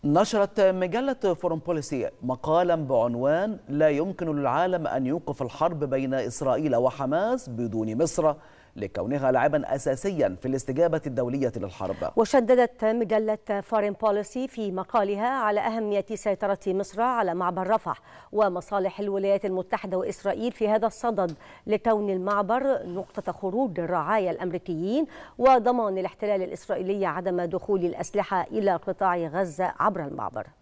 نشرت مجلة فورن بوليسي مقالا بعنوان لا يمكن للعالم أن يوقف الحرب بين إسرائيل وحماس بدون مصر لكونها لاعبا أساسيا في الاستجابة الدولية للحرب. وشددت مجلة فورن بوليسي في مقالها على أهمية سيطرة مصر على معبر رفح ومصالح الولايات المتحدة وإسرائيل في هذا الصدد، لكون المعبر نقطة خروج الرعايا الأمريكيين وضمان الاحتلال الإسرائيلي عدم دخول الأسلحة إلى قطاع غزة عبر المعبر.